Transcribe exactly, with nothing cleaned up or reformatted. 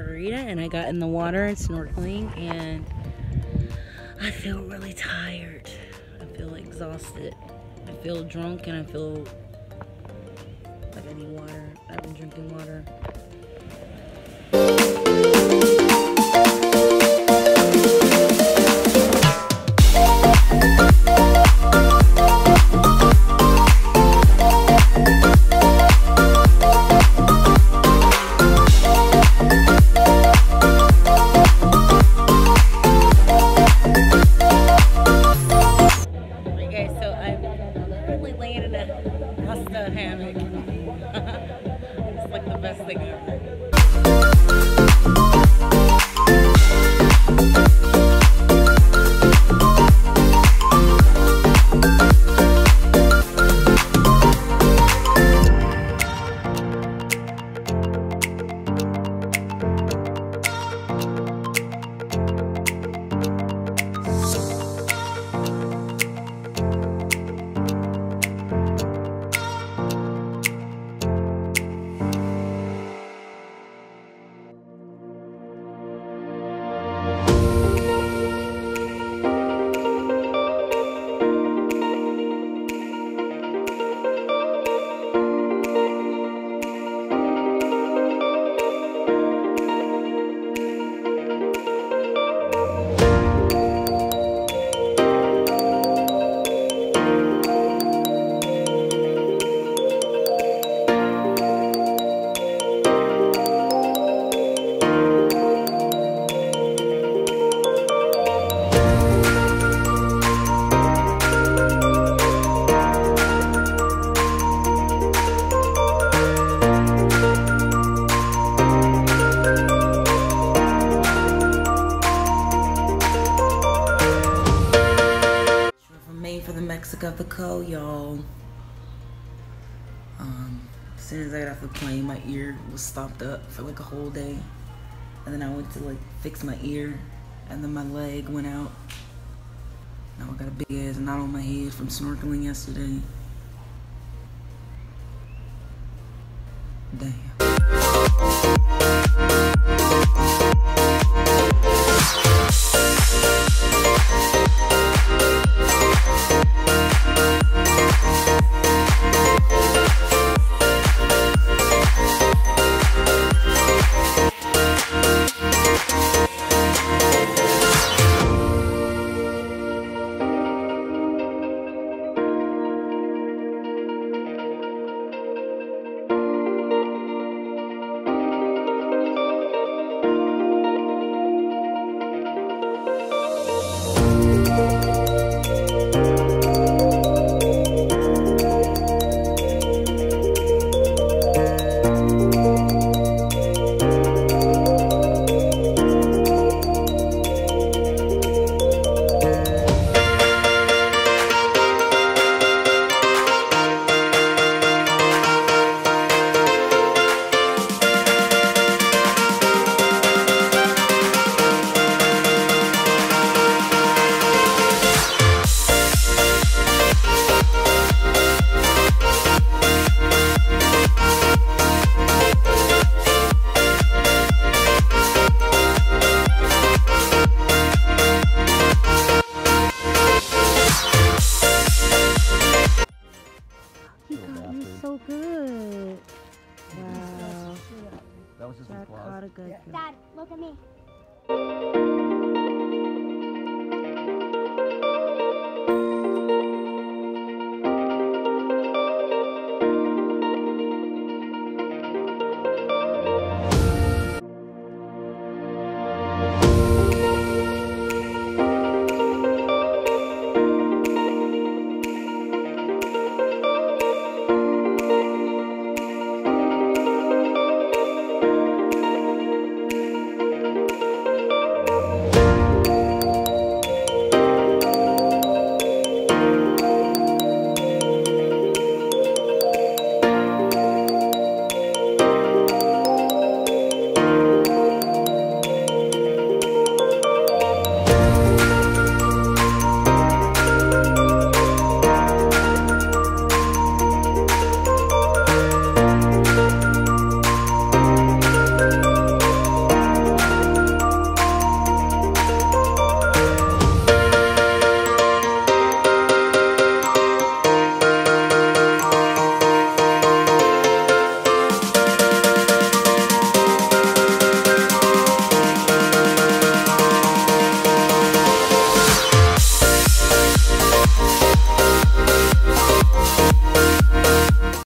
margarita and I got in the water and snorkeling, and I feel really tired. I feel exhausted. I feel drunk and I feel like I need water. I've been drinking water. Hammock. It's like the best thing ever. Of the cold, y'all. Um, as soon as I got off the plane, my ear was stopped up for like a whole day, and then I went to like fix my ear, and then my leg went out. Now I got a big ass knot on my head from snorkeling yesterday. Damn. So good. Wow. That was just a caught a good. Dad, look at me.